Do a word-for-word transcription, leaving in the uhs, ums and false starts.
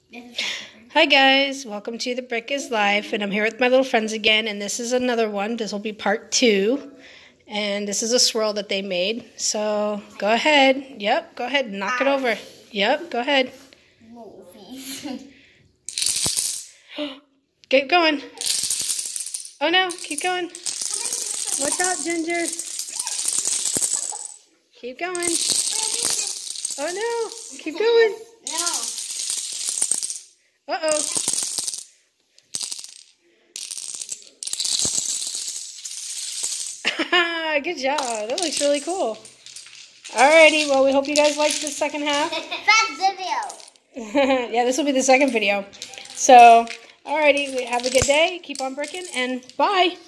Hi guys, welcome to The Brick is Life, and I'm here with my little friends again, and this is another one. This will be part two, and this is a swirl that they made. So go ahead. Yep, go ahead, knock it over. Yep, go ahead. Keep going. Oh no, keep going. Watch out, Ginger. Keep going. Oh no, keep going. No. Uh-oh. Good job. That looks really cool. Alrighty, well, we hope you guys liked the second half. First video. Yeah, this will be the second video. So, alrighty, have a good day. Keep on bricking, and bye.